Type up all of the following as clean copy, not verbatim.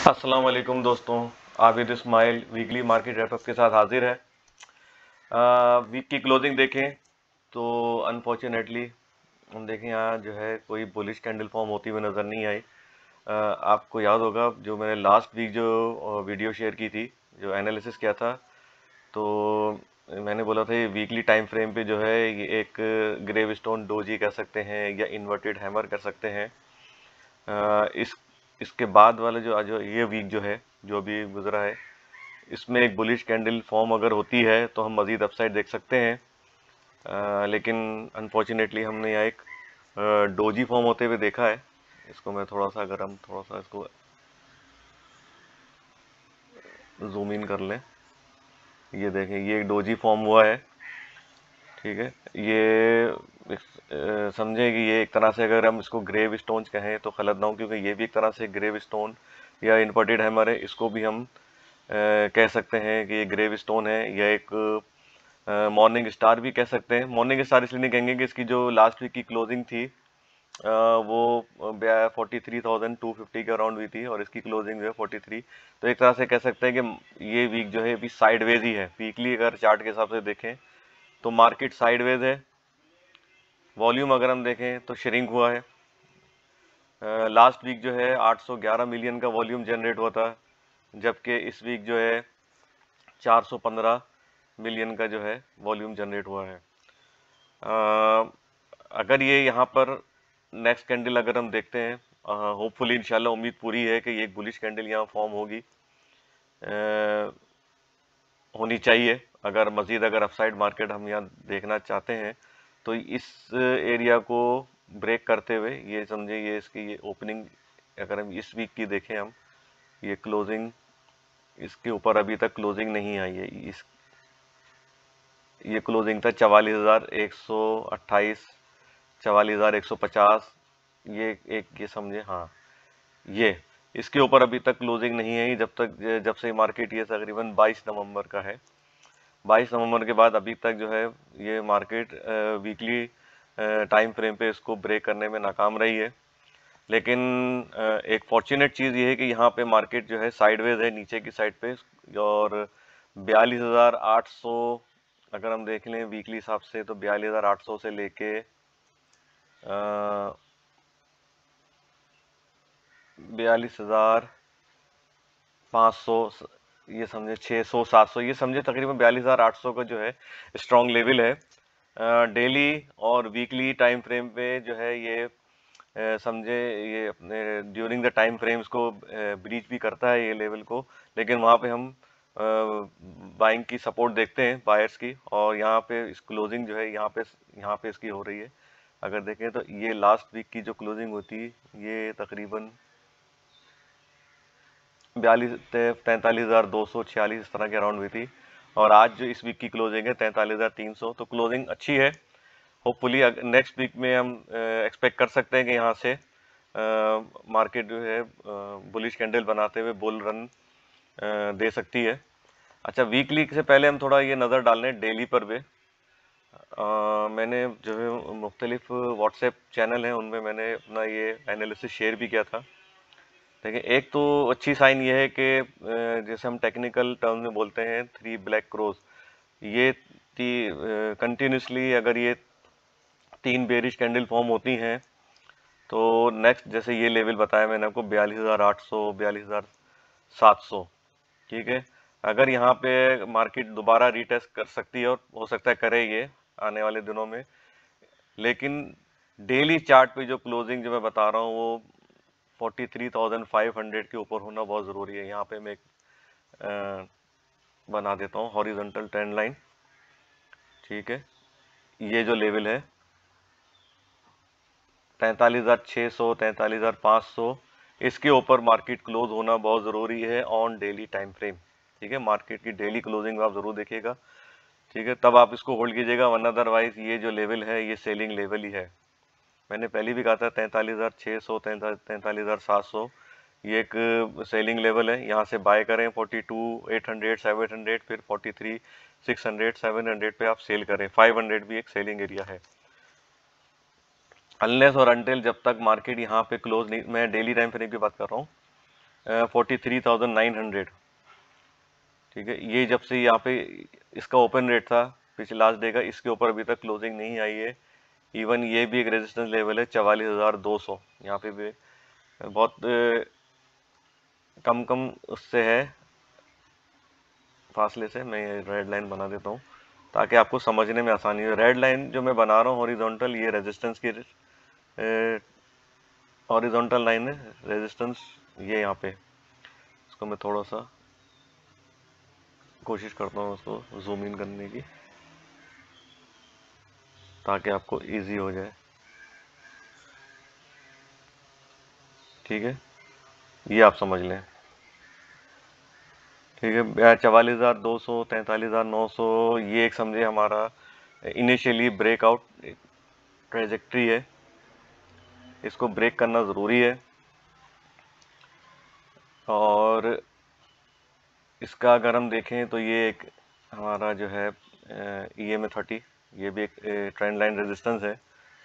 अस्सलाम वालेकुम दोस्तों। Abid Ismail weekly market wrap up के साथ हाजिर है। वीक की क्लोजिंग देखें तो अनफॉर्चुनेटली हम देखें यहाँ जो है कोई बुलिश कैंडल फॉर्म होती हुई नज़र नहीं आई। आपको याद होगा जो मैंने लास्ट वीक जो वीडियो शेयर की थी, जो एनालिसिस किया था, तो मैंने बोला था ये वीकली टाइम फ्रेम पे जो है ये एक ग्रेव स्टोन डोजी कह सकते हैं या इन्वर्टेड हैमर कर सकते हैं। इस इसके बाद वाला जो ये वीक जो है, जो अभी गुजरा है, इसमें एक बुलिश कैंडल फॉर्म अगर होती है तो हम मज़ीद अपसाइड देख सकते हैं। लेकिन अनफॉर्चुनेटली हमने यहाँ एक डोजी फॉर्म होते हुए देखा है। इसको मैं थोड़ा सा, अगर हम थोड़ा सा इसको जूम इन कर लें, ये देखें, ये एक डोजी फॉर्म हुआ है। ठीक है, ये समझें कि ये एक तरह से अगर हम इसको ग्रेव स्टोन्स कहें तो गलत ना हो, क्योंकि ये भी एक तरह से ग्रेव स्टोन या इन्वर्टेड हैमर है। इसको भी हम कह सकते हैं कि ये ग्रेव स्टोन है या एक मॉर्निंग स्टार भी कह सकते हैं। मॉर्निंग स्टार इसलिए नहीं कहेंगे कि इसकी जो लास्ट वीक की क्लोजिंग थी वो 43,250 के अराउंड हुई थी और इसकी क्लोजिंग जो है 43। तो एक तरह से कह सकते हैं कि ये वीक जो है अभी साइडवेज ही है। वीकली अगर चार्ट के हिसाब से देखें तो मार्केट साइडवेज है। वॉल्यूम अगर हम देखें तो श्रिंक हुआ है। लास्ट वीक जो है 811 मिलियन का वॉल्यूम जनरेट हुआ था, जबकि इस वीक जो है 415 मिलियन का जो है वॉल्यूम जनरेट हुआ है। अगर ये यहाँ पर नेक्स्ट कैंडल अगर हम देखते हैं, होपफुली इंशाल्लाह उम्मीद पूरी है कि ये एक बुलिश कैंडल यहाँ फॉर्म होगी, होनी चाहिए। अगर मज़ीद अगर अपसाइड मार्केट हम यहाँ देखना चाहते हैं तो इस एरिया को ब्रेक करते हुए, ये समझे ये इसकी ये ओपनिंग अगर हम इस वीक की देखें, हम ये क्लोजिंग इसके ऊपर अभी तक क्लोजिंग नहीं आई है। ये क्लोजिंग था 44,128, 44,150, ये एक ये समझे, हाँ, ये इसके ऊपर अभी तक क्लोजिंग नहीं है। जब से मार्केट ये तकरीबन 22 नवंबर का है, 22 नवंबर के बाद अभी तक जो है ये मार्केट वीकली टाइम फ्रेम पे इसको ब्रेक करने में नाकाम रही है। लेकिन एक फॉर्चुनेट चीज़ ये है कि यहाँ पे मार्केट जो है साइडवेज है नीचे की साइड पे, और 42,800 अगर हम देख लें वीकली हिसाब से तो 42,800 से लेके 42,500, ये समझे 600-700, ये समझे तकरीबन 42,800 का जो है स्ट्रॉन्ग लेवल है। डेली और वीकली टाइम फ्रेम पे जो है ये समझे ये अपने ड्यूरिंग द टाइम फ्रेम्स को ब्रीच भी करता है ये लेवल को। लेकिन वहाँ पे हम बाइंग की सपोर्ट देखते हैं, बायर्स की, और यहाँ पे इस क्लोजिंग जो है यहाँ पे इसकी हो रही है। अगर देखें तो ये लास्ट वीक की जो क्लोजिंग होती है ये तकरीबन 43,246 इस तरह के अराउंड हुई थी, और आज जो इस वीक की क्लोजिंग है 43,300। तो क्लोजिंग अच्छी है। होपफुली नेक्स्ट वीक में हम एक्सपेक्ट कर सकते हैं कि यहाँ से मार्केट जो है बुलिश कैंडल बनाते हुए बुल रन दे सकती है। अच्छा, वीकली से पहले हम थोड़ा ये नज़र डाल लें डेली पर भी। मैंने जो है मुख्तलिफ व्हाट्सएप चैनल हैं उनमें मैंने अपना ये एनालिसिस शेयर भी किया था। देखिए, एक तो अच्छी साइन ये है कि जैसे हम टेक्निकल टर्म में बोलते हैं 3 ब्लैक क्रोज, ये कंटिन्यूसली अगर ये 3 बेरिश कैंडल फॉर्म होती हैं तो नेक्स्ट जैसे ये लेवल बताया मैंने आपको 42,800, 42,700, ठीक है। अगर यहाँ पे मार्केट दोबारा रीटेस्ट कर सकती है और हो सकता है करे ये आने वाले दिनों में, लेकिन डेली चार्ट पे जो क्लोजिंग जो मैं बता रहा हूँ वो 43,500 के ऊपर होना बहुत ज़रूरी है। यहाँ पे मैं एक बना देता हूँ हॉरिजॉन्टल ट्रेंड लाइन, ठीक है। ये जो लेवल है 43,600, 43,500, इसके ऊपर मार्केट क्लोज होना बहुत ज़रूरी है ऑन डेली टाइम फ्रेम, ठीक है। मार्केट की डेली क्लोजिंग आप ज़रूर देखिएगा, ठीक है, तब आप इसको होल्ड कीजिएगा, वरना अदरवाइज ये जो लेवल है ये सेलिंग लेवल ही है। मैंने पहले भी कहा था 43,600, 43,700 ये एक सेलिंग लेवल है। यहाँ से बाय करें 42,800, 700, फिर 43,600, 700 पे आप सेल करें। 500 भी एक सेलिंग एरिया है। अनलेस और अनटिल जब तक मार्केट यहाँ पे क्लोज नहीं, मैं डेली टाइम फ्रेम की बात कर रहा हूँ, 43,900। ठीक है, ये जब से यहाँ पे इसका ओपन रेट था पिछले लास्ट डे का, इसके ऊपर अभी तक क्लोजिंग नहीं आई है। इवन ये भी एक रेजिस्टेंस लेवल है 44,200, यहाँ पे भी बहुत कम कम उससे है फासले से। मैं ये रेड लाइन बना देता हूँ ताकि आपको समझने में आसानी हो। रेड लाइन जो मैं बना रहा हूँ हॉरिजॉन्टल, ये रेजिस्टेंस की हॉरिजॉन्टल लाइन है, रेजिस्टेंस ये यहाँ पे। इसको मैं थोड़ा सा कोशिश करता हूँ उसको जूम इन करने की ताकि आपको इजी हो जाए। ठीक है, ये आप समझ लें। ठीक है, 44,200, 43,900, ये एक समझे हमारा इनिशियली ब्रेकआउट ट्रेजेक्ट्री है, इसको ब्रेक करना ज़रूरी है। और इसका अगर हम देखें तो ये एक हमारा जो है EMA 30, ये भी एक ट्रेंड लाइन रेजिस्टेंस है,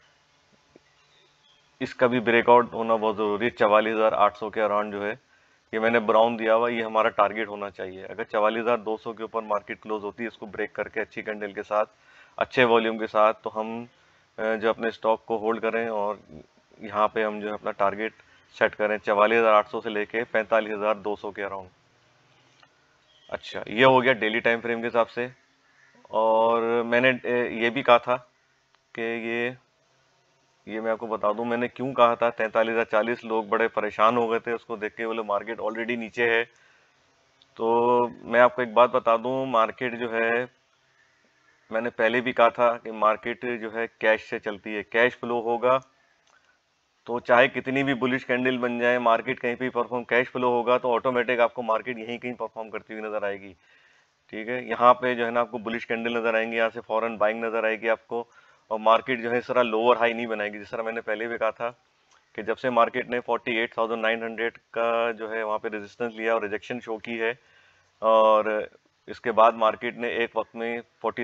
इसका भी ब्रेकआउट होना बहुत ज़रूरी है। 44,800 के अराउंड जो है, ये मैंने ब्राउन दिया हुआ, ये हमारा टारगेट होना चाहिए। अगर 44,200 के ऊपर मार्केट क्लोज होती है इसको ब्रेक करके अच्छी कैंडल के साथ, अच्छे वॉल्यूम के साथ, तो हम जो अपने स्टॉक को होल्ड करें और यहाँ पे हम जो है अपना टारगेट सेट करें 44,800 से लेके 45,200 के अराउंड। अच्छा, ये हो गया डेली टाइम फ्रेम के हिसाब से। और मैंने ये भी कहा था कि ये मैं आपको बता दूं, मैंने क्यों कहा था 43,040, लोग बड़े परेशान हो गए थे उसको देख के, बोले मार्केट ऑलरेडी नीचे है। तो मैं आपको एक बात बता दूं, मार्केट जो है, मैंने पहले भी कहा था कि मार्केट जो है कैश से चलती है, कैश फ्लो होगा तो चाहे कितनी भी बुलिश कैंडल बन जाए, मार्केट कहीं पे परफॉर्म, कैश फ्लो होगा तो ऑटोमेटिक आपको मार्केट यहीं कहीं परफॉर्म करती हुई नजर आएगी। ठीक है, यहाँ पे जो है ना आपको बुलिश कैंडल नजर आएंगे, यहाँ से फॉरेन बाइंग नजर आएगी आपको, और मार्केट जो है इस तरह लोअर हाई नहीं बनाएगी। जिस तरह मैंने पहले भी कहा था कि जब से मार्केट ने 48,900 का जो है वहाँ पे रेजिस्टेंस लिया और रिजेक्शन शो की है, और इसके बाद मार्केट ने एक वक्त में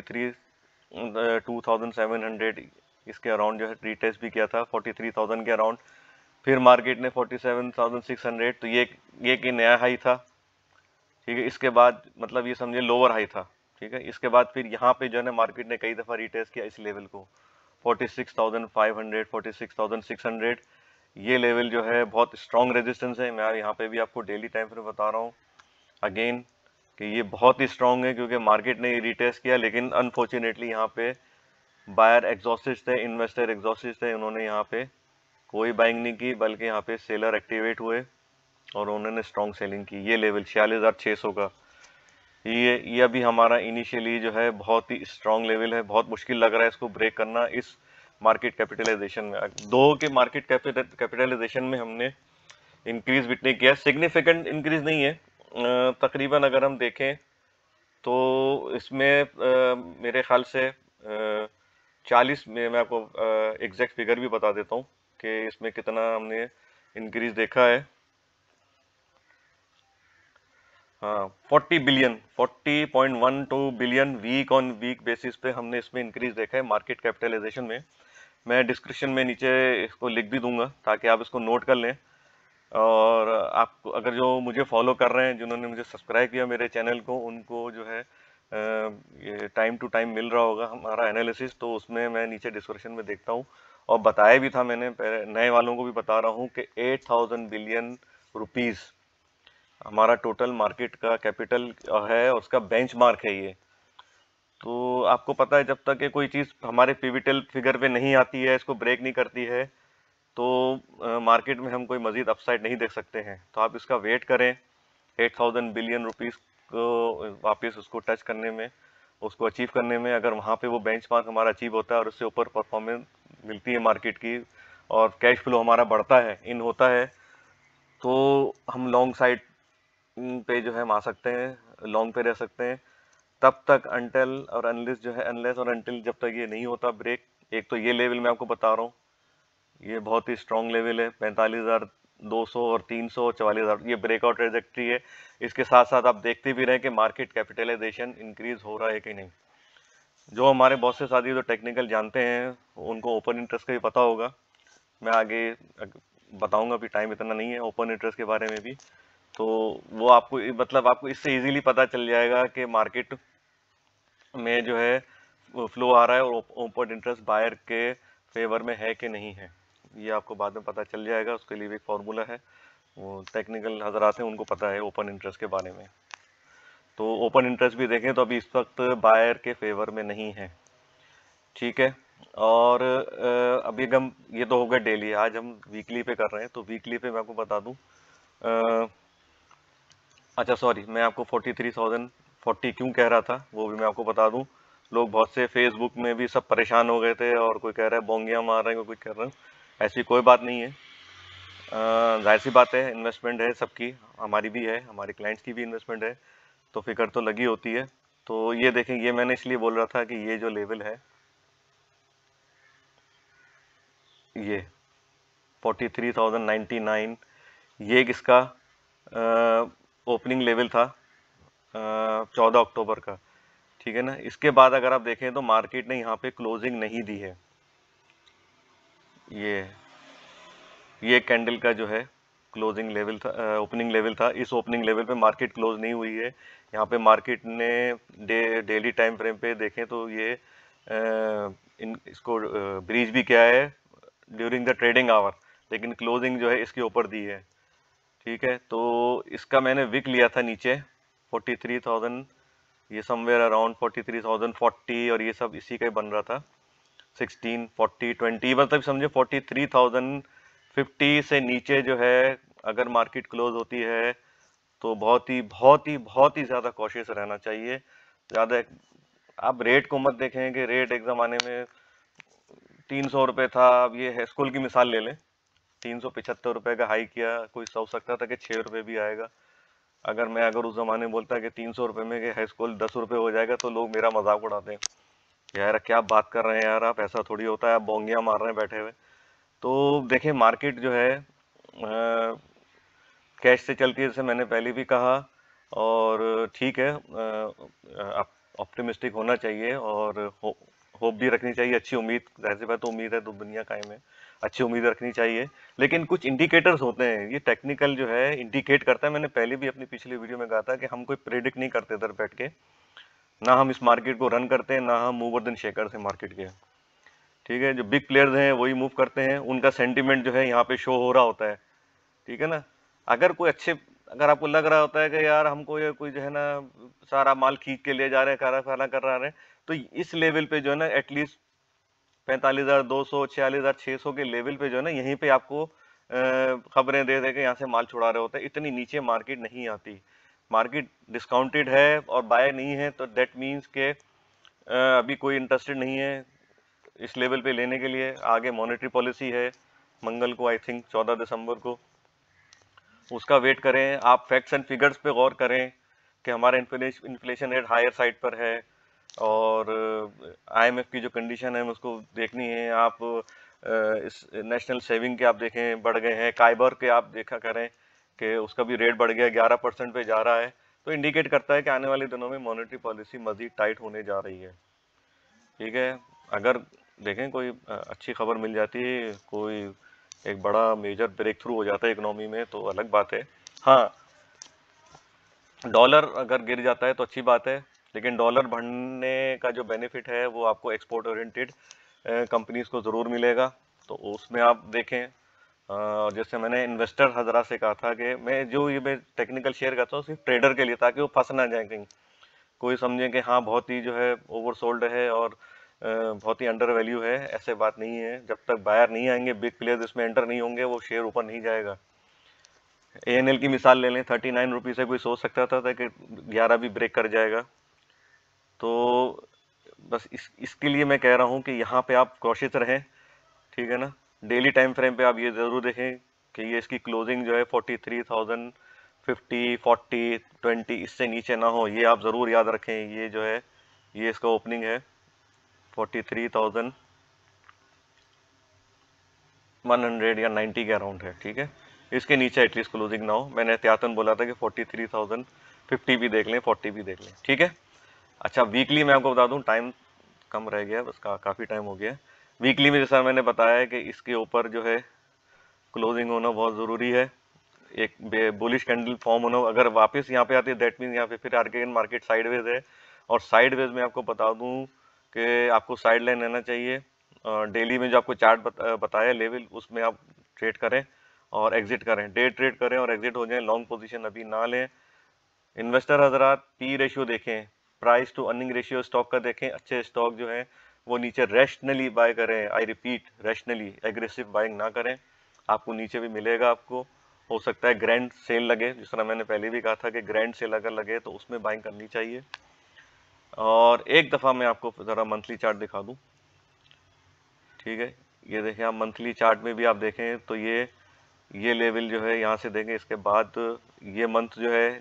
2,700 इसके अराउंड जो है रीटेस्ट भी किया था 43,000 के अराउंड, फिर मार्केट ने 47,600, तो ये एक नया हाई था। ठीक है, इसके बाद मतलब ये समझे लोअर हाई था। ठीक है, इसके बाद फिर यहाँ पे जो है ना मार्केट ने कई दफ़ा रीटेस्ट किया इस लेवल को 46,500, 46,600, ये लेवल जो है बहुत स्ट्रॉन्ग रेजिस्टेंस है। मैं यहाँ पे भी आपको डेली टाइम फ्रेम बता रहा हूँ अगेन कि ये बहुत ही स्ट्रॉन्ग है, क्योंकि मार्केट ने रीटेस्ट किया, लेकिन अनफॉर्चुनेटली यहाँ पे बायर एग्जॉस्टेड थे, इन्वेस्टर एग्जॉस्टेड थे, उन्होंने यहाँ पे कोई बाइंग नहीं की, बल्कि यहाँ पे सेलर एक्टिवेट हुए और उन्होंने स्ट्रॉन्ग सेलिंग की। ये लेवल 46,600 का, ये अभी हमारा इनिशियली जो है बहुत ही स्ट्रॉन्ग लेवल है, बहुत मुश्किल लग रहा है इसको ब्रेक करना इस मार्केट कैपिटलाइजेशन में। दो के मार्केट कैपिटलाइजेशन में हमने इंक्रीज विटनेस किया, सिग्निफिकेंट इंक्रीज नहीं है, तकरीबन अगर हम देखें तो इसमें मेरे ख्याल से 40 में, मैं आपको एग्जैक्ट फिगर भी बता देता हूँ कि इसमें कितना हमने इंक्रीज देखा है। हाँ, 40 billion, 40.12 billion week on week basis पे हमने इसमें इंक्रीज देखा है मार्केट कैपिटलाइजेशन में। मैं डिस्क्रिप्शन में नीचे इसको लिख भी दूंगा ताकि आप इसको नोट कर लें। और आप अगर जो मुझे फॉलो कर रहे हैं, जिन्होंने मुझे सब्सक्राइब किया मेरे चैनल को, उनको जो है ये टाइम टू टाइम मिल रहा होगा हमारा एनालिसिस, तो उसमें मैं नीचे डिस्क्रिप्शन में देखता हूँ। और बताया भी था मैंने, नए वालों को भी बता रहा हूँ कि 8,000 बिलियन रुपीज़ हमारा टोटल मार्केट का कैपिटल है, उसका बेंचमार्क है ये। तो आपको पता है जब तक ये कोई चीज़ हमारे पिविटल फिगर पे नहीं आती है, इसको ब्रेक नहीं करती है, तो मार्केट में हम कोई मजीद अपसाइड नहीं देख सकते हैं। तो आप इसका वेट करें 8,000 बिलियन रुपीज़ को वापस उसको टच करने में, उसको अचीव करने में। अगर वहाँ पे वो बेंचमार्क हमारा अचीव होता है और उससे ऊपर परफॉर्मेंस मिलती है मार्केट की, और कैश फ्लो हमारा बढ़ता है, इन होता है, तो हम लॉन्ग साइड पे जो है हम आ सकते हैं, लॉन्ग पे रह सकते हैं। तब तक अनटिल और अनलेस जो है, अनलेस और अनटिल जब तक ये नहीं होता ब्रेक, एक तो ये लेवल मैं आपको बता रहा हूँ, ये बहुत ही स्ट्रॉन्ग लेवल है 45,200 और 300, 44,000, ये ब्रेकआउट ट्रेजेक्ट्री है। इसके साथ साथ आप देखते भी रहे कि मार्केट कैपिटलाइजेशन इंक्रीज हो रहा है कि नहीं। जो हमारे बॉस से साथी जो टेक्निकल जानते हैं उनको ओपन इंटरेस्ट का भी पता होगा, मैं आगे बताऊंगा, अभी टाइम इतना नहीं है ओपन इंटरेस्ट के बारे में भी। तो वो आपको मतलब आपको इससे इजीली पता चल जाएगा कि मार्केट में जो है फ्लो आ रहा है और ओपन इंटरेस्ट बायर के फेवर में है कि नहीं है, ये आपको बाद में पता चल जाएगा। उसके लिए भी एक फार्मूला है, वो टेक्निकल हजरात हैं उनको पता है ओपन इंटरेस्ट के बारे में। तो ओपन इंटरेस्ट भी देखें तो अभी इस वक्त बायर के फेवर में नहीं है, ठीक है। और अभी हम ये तो हो गया डेली, आज हम वीकली पे कर रहे हैं। तो वीकली पे मैं आपको बता दूं, अच्छा सॉरी, मैं आपको 43,040 क्यों कह रहा था वो भी मैं आपको बता दूं। लोग बहुत से फेसबुक में भी सब परेशान हो गए थे और कोई कह रहा है बोंगियां मार रहे हैं, कोई कह रहा है। ऐसी कोई बात नहीं है, जाहिर सी बात है, इन्वेस्टमेंट है सबकी, हमारी भी है, हमारे क्लाइंट्स की भी इन्वेस्टमेंट है, तो फिक्र तो लगी होती है। तो ये देखें, ये मैंने इसलिए बोल रहा था कि ये जो लेवल है ये 43,099, ये किसका ओपनिंग लेवल था 14 अक्टूबर का, ठीक है ना। इसके बाद अगर आप देखें तो मार्केट ने यहाँ पे क्लोजिंग नहीं दी है। ये कैंडल का जो है क्लोजिंग लेवल था, ओपनिंग लेवल था। इस ओपनिंग लेवल पे मार्केट क्लोज नहीं हुई है। यहाँ पे मार्केट ने डेली टाइम फ्रेम पे देखें तो ये इसको ब्रीच भी किया है ड्यूरिंग द ट्रेडिंग आवर, लेकिन क्लोजिंग जो है इसके ऊपर दी है, ठीक है। तो इसका मैंने विक लिया था नीचे 43,000, ये समवेयर अराउंड 43,040, और ये सब इसी का ही बन रहा था 16, 40, 20, मतलब समझे 43,050 से नीचे जो है अगर मार्केट क्लोज होती है तो बहुत ही बहुत ही बहुत ही ज़्यादा कॉशियस रहना चाहिए। ज़्यादा आप रेट को मत देखें कि रेट एक ज़माने में 300 रुपये था, अब ये है, स्कूल की मिसाल ले लें, 375 रुपये का हाई किया, कोई सोच सकता था कि 6 रुपये भी आएगा। अगर उस ज़माने में बोलता कि 300 रुपये में हाई स्कूल 10 रुपये हो जाएगा तो लोग मेरा मजाक उड़ाते हैं, यार क्या बात कर रहे हैं यार आप, ऐसा थोड़ी होता है, आप बोंगियां मार रहे हैं बैठे हुए। तो देखें मार्केट जो है कैश से चलती है, जैसे मैंने पहले भी कहा, और ठीक है, ऑप्टिमिस्टिक होना चाहिए और होप भी रखनी चाहिए, अच्छी उम्मीद, जाहिर सी बात तो उम्मीद है तो दुनिया कायम है, अच्छी उम्मीद रखनी चाहिए। लेकिन कुछ इंडिकेटर्स होते हैं, ये टेक्निकल जो है इंडिकेट करता है। मैंने पहले भी अपनी पिछली वीडियो में कहा था कि हम कोई प्रेडिक्ट नहीं करते इधर बैठ के, ना हम इस मार्केट को रन करते हैं, ना हम मूवर देन शेकर हैं मार्केट के, ठीक है। जो बिग प्लेयर्स हैं वही मूव करते हैं, उनका सेंटीमेंट जो है यहाँ पे शो हो रहा होता है, ठीक है ना। अगर आपको लग रहा होता है कि यार हमको ये कोई जो है ना सारा माल खींच के ले जा रहे हैं, खाना खाना कर रहा है, तो इस लेवल पे जो है ना एटलीस्ट 45,200, 46,600 के लेवल पे जो है ना, यहीं पे आपको खबरें दे दे के यहाँ से माल छुड़ा रहे होते हैं। इतनी नीचे मार्केट नहीं आती, मार्केट डिस्काउंटेड है और बाय नहीं है, तो दैट मीन्स के अभी कोई इंटरेस्टेड नहीं है इस लेवल पे लेने के लिए। आगे मॉनेटरी पॉलिसी है मंगल को, आई थिंक 14 दिसंबर को, उसका वेट करें। आप फैक्ट्स एंड फिगर्स पे गौर करें कि हमारा इन्फ्लेशन रेट हायर साइड पर है, और आईएमएफ की जो कंडीशन है उसको देखनी है। आप इस नेशनल सेविंग के आप देखें बढ़ गए हैं, काइबर के आप देखा करें कि उसका भी रेट बढ़ गया, 11% पे जा रहा है, तो इंडिकेट करता है कि आने वाले दिनों में मॉनेटरी पॉलिसी मजीद टाइट होने जा रही है, ठीक है। अगर देखें कोई अच्छी खबर मिल जाती है, कोई एक बड़ा मेजर ब्रेक थ्रू हो जाता है इकोनॉमी में, तो अलग बात है। हाँ, डॉलर अगर गिर जाता है तो अच्छी बात है, लेकिन डॉलर बढ़ने का जो बेनिफिट है वो आपको एक्सपोर्ट ओरिएंटेड कंपनीज को ज़रूर मिलेगा, तो उसमें आप देखें। जैसे मैंने इन्वेस्टर हजरा से कहा था कि मैं टेक्निकल शेयर करता हूँ सिर्फ ट्रेडर के लिए, ताकि वो फंस ना जाए कहीं, कोई समझे कि हाँ बहुत ही जो है ओवरसोल्ड है और बहुत ही अंडर वैल्यू है, ऐसे बात नहीं है। जब तक बायर नहीं आएंगे, बिग प्लेयर्स इसमें एंटर नहीं होंगे, वो शेयर ऊपर नहीं जाएगा। एएनएल की मिसाल ले लें, 39 रुपीज़ से कोई सोच सकता था कि 11 भी ब्रेक कर जाएगा। तो बस इसके लिए मैं कह रहा हूँ कि यहाँ पे आप कॉशियस रहें, ठीक है ना। डेली टाइम फ्रेम पे आप ये ज़रूर देखें कि ये इसकी क्लोजिंग जो है 43,050, 40, 20 इससे नीचे ना हो, ये आप ज़रूर याद रखें। ये जो है ये इसका ओपनिंग है 43,100 या 90 के अराउंड है, ठीक है। इसके नीचे एटलीस्ट क्लोजिंग ना हो। मैंने एहतियातन बोला था कि 43,050 भी देख लें, 40 भी देख लें, ठीक है। अच्छा, वीकली मैं आपको बता दूं, टाइम कम रह गया, बस काफ़ी टाइम हो गया। वीकली में जैसा मैंने बताया है कि इसके ऊपर जो है क्लोजिंग होना बहुत ज़रूरी है। एक बुलिश कैंडल फॉर्म होना, अगर वापस यहाँ पे आती है दैट मीन यहाँ पे फिर अगेन मार्केट साइडवेज है। और साइडवेज में आपको बता दूं कि आपको साइड लाइन लेना चाहिए। डेली में जो आपको चार्ट बताया लेवल, उसमें आप ट्रेड करें और एग्जिट करें, डे ट्रेड करें और एग्जिट हो जाए। लॉन्ग पोजीशन अभी ना लें। इन्वेस्टर हजरात पी रेशियो देखें, price to earning ratio stock का देखें। अच्छे स्टॉक जो है वो नीचे रैशनली बाय करें। I repeat, rationally, aggressive buying ना करें। आपको नीचे भी मिलेगा। आपको हो सकता है ग्रैंड सेल लगे, जिस तरह मैंने पहले भी कहा था कि ग्रैंड सेल अगर लगे तो उसमें बाइंग करनी चाहिए। और एक दफ़ा मैं आपको ज़रा मंथली चार्ट दिखा दूं, ठीक है। ये देखें आप, मंथली चार्ट में भी आप देखें तो ये लेवल जो है यहाँ से देंगे, इसके बाद ये मंथ जो है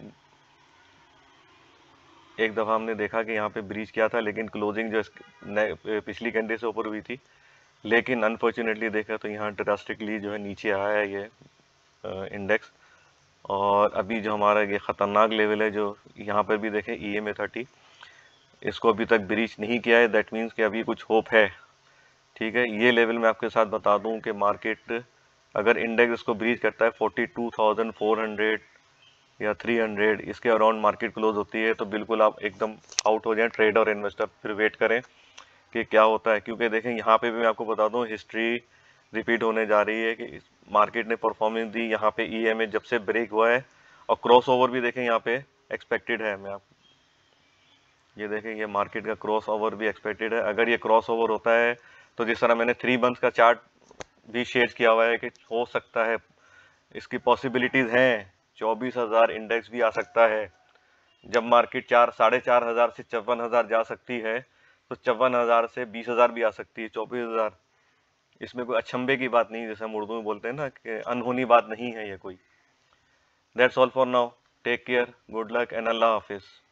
एक दफ़ा हमने देखा कि यहाँ पे ब्रीच किया था, लेकिन क्लोजिंग जो पिछली कैंडल से ऊपर हुई थी, लेकिन अनफॉर्चुनेटली देखा तो यहाँ ड्रास्टिकली जो है नीचे आया है ये इंडेक्स। और अभी जो हमारा ये ख़तरनाक लेवल है जो यहाँ पर भी देखें EMA 30, इसको अभी तक ब्रीच नहीं किया है। दैट मीन्स कि अभी कुछ होप है, ठीक है। ये लेवल मैं आपके साथ बता दूं कि मार्केट अगर इंडेक्स इसको ब्रीच करता है 42,400 या 300, इसके अराउंड मार्केट क्लोज होती है, तो बिल्कुल आप एकदम आउट हो जाएं ट्रेडर और इन्वेस्टर। फिर वेट करें कि क्या होता है, क्योंकि देखें यहाँ पे भी मैं आपको बता दूं हिस्ट्री रिपीट होने जा रही है कि मार्केट ने परफॉर्मेंस दी यहाँ पे EMA जब से ब्रेक हुआ है। और क्रॉस ओवर भी देखें यहाँ पे एक्सपेक्टेड है। मैं आप ये देखें, ये मार्केट का क्रॉस ओवर भी एक्सपेक्टेड है। अगर ये क्रॉस ओवर होता है तो जिस तरह मैंने 3 मंथ्स का चार्ट भी शेयर किया हुआ है कि हो सकता है, इसकी पॉसिबिलिटीज हैं, 24,000 इंडेक्स भी आ सकता है। जब मार्केट 4,500 से 54,000 जा सकती है, तो 54,000 से 20,000 भी आ सकती है, 24,000। इसमें कोई अचंभे की बात नहीं, जैसे हम उर्दू में बोलते हैं ना कि अनहोनी बात नहीं है ये कोई। That's all for now, take care, good luck and Allah Hafiz.